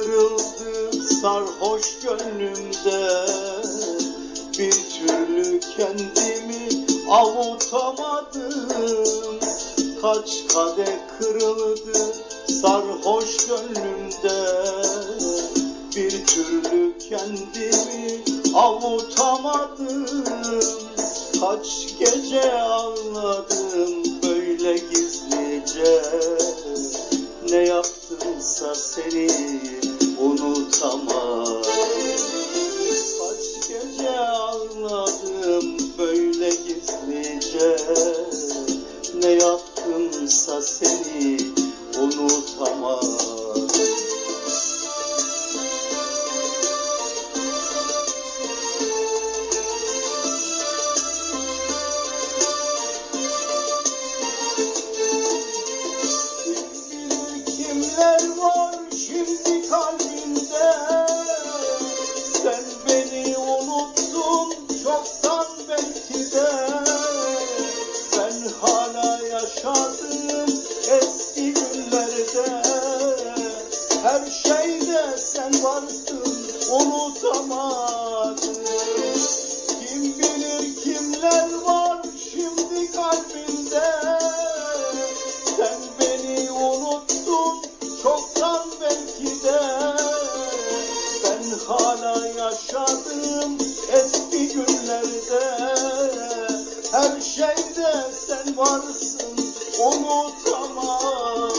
kırıldı sarhoş gönlümde, bir türlü kendimi avutamadım. Kaç kadeh kırıldı sarhoş gönlümde, bir türlü kendimi avutamadım. Kaç gece ağladım böyle gizlice, ne yaptımsa seni unutamadım. Kaç gece ağladım böyle gizlice, ne yaptımsa seni unutamadım. Kimler var şimdi kalbinde, sen beni unuttun çoktan belki de. Ben hala yaşadım eski günlerde, her şeyde sen varsın unutamadım. Kim bilir kimler var şimdi kalbinde, sen beni unuttun çoktan belki de. Ben hala yaşadım eski günlerde, her şeyde sen varsın unutamadım.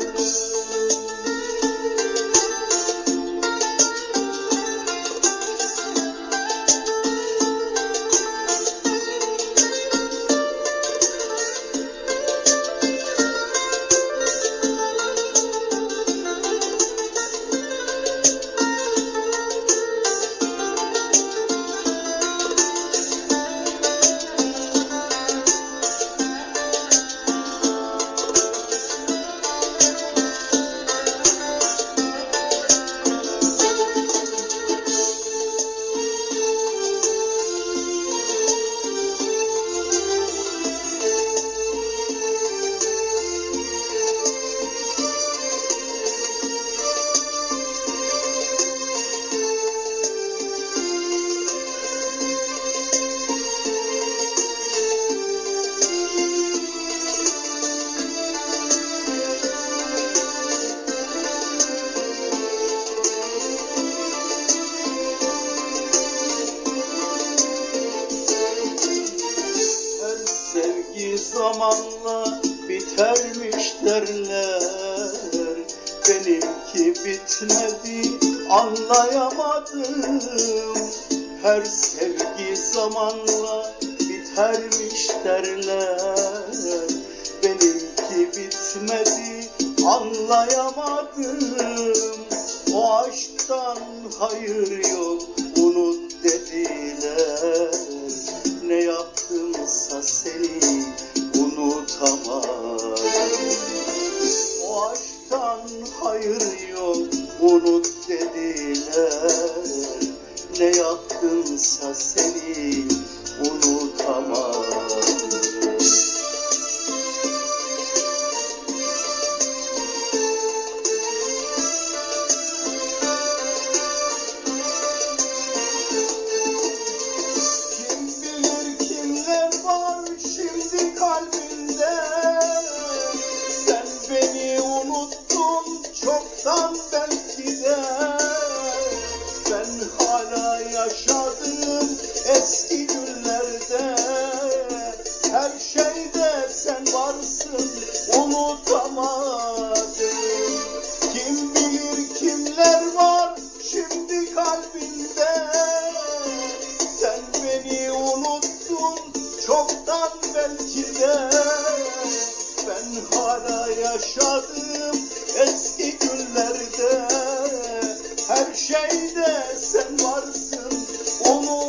Zamanla bitermiş derler, benimki bitmedi anlayamadım. Her sevgi zamanla bitermiş derler, benimki bitmedi anlayamadım. O aşktan hayır yok unut dediler, ne yaptımsa seni unutamadım. O aşktan hayır yok unut dediler, ne yaptımsa seni unutamadım. Şimdi kalbinde, sen beni unuttun çoktan belki de. Ben hala yaşadım eski günlerde, her şeyde sen varsın unutamadım. Kim bilir kimler var şimdi kalbinde, sen beni unuttun çoktan belki de. Ben hala yaşadım eski günlerde, her şeyde sen varsın onu